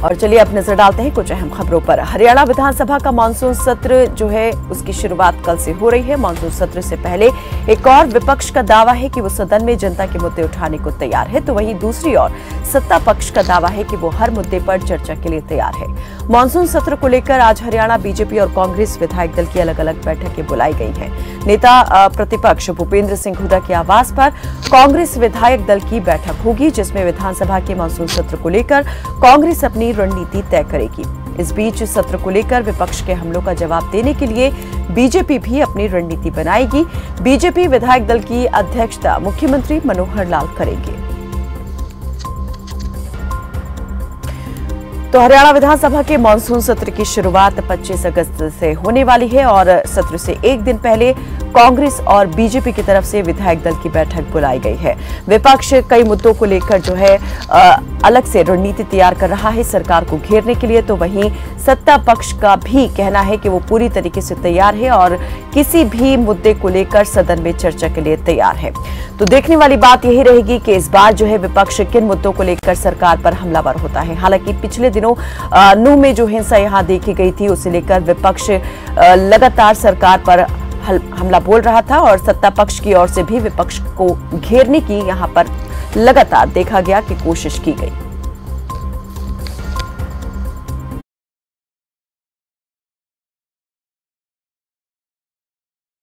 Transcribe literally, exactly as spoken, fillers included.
और चलिए अब नजर डालते हैं कुछ अहम खबरों पर। हरियाणा विधानसभा का मानसून सत्र जो है उसकी शुरुआत कल से हो रही है। मानसून सत्र से पहले एक और विपक्ष का दावा है कि वो सदन में जनता के मुद्दे उठाने को तैयार है, तो वहीं दूसरी ओर सत्ता पक्ष का दावा है कि वो हर मुद्दे पर चर्चा के लिए तैयार है। मानसून सत्र को लेकर आज हरियाणा बीजेपी और कांग्रेस विधायक दल की अलग अलग बैठकें बुलाई गई हैं। नेता प्रतिपक्ष भूपेंद्र सिंह हुड्डा के आवास पर कांग्रेस विधायक दल की बैठक होगी, जिसमें विधानसभा के मानसून सत्र को लेकर कांग्रेस अपनी रणनीति तय करेगी। इस बीच सत्र को लेकर विपक्ष के हमलों का जवाब देने के लिए बीजेपी भी अपनी रणनीति बनाएगी। बीजेपी विधायक दल की अध्यक्षता मुख्यमंत्री मनोहर लाल करेंगे। तो हरियाणा विधानसभा के मानसून सत्र की शुरुआत पच्चीस अगस्त से होने वाली है और सत्र से एक दिन पहले कांग्रेस और बीजेपी की तरफ से विधायक दल की बैठक बुलाई गई है। विपक्ष कई मुद्दों को लेकर जो है अलग से रणनीति तैयार कर रहा है सरकार को घेरने के लिए, तो वहीं सत्ता पक्ष का भी कहना है कि वो पूरी तरीके से तैयार है और किसी भी मुद्दे को लेकर सदन में चर्चा के लिए तैयार है। तो देखने वाली बात यही रहेगी कि इस बार जो है विपक्ष किन मुद्दों को लेकर सरकार पर हमलावर होता है। हालांकि पिछले दिनों नूह में जो हिंसा यहां देखी गई थी उसे लेकर विपक्ष लगातार सरकार पर हमला बोल रहा था और सत्ता पक्ष की ओर से भी विपक्ष को घेरने की यहां पर लगातार देखा गया कि कोशिश की गई।